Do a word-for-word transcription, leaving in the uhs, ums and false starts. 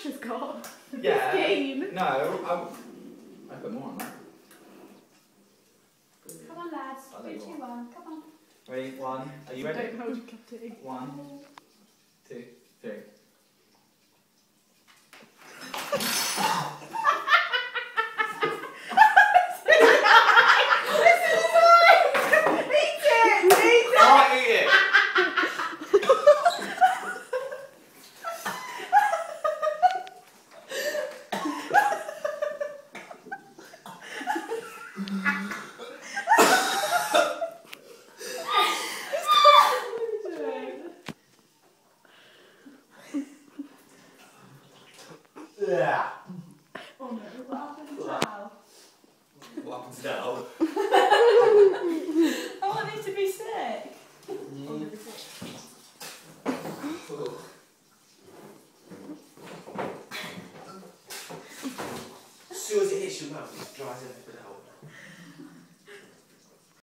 Sasha's got. Yeah. fifteen. No, I, I put more on that. Come on, lads. I Three, don't two, know. one. Come on. Ready? One. Are you ready? Don't hold your cup tea. One, two, three. Can't eat it. Yeah. Oh no, what happens now? What happens now? I want you to be sick. As soon as it hits your mouth, it dries everything out.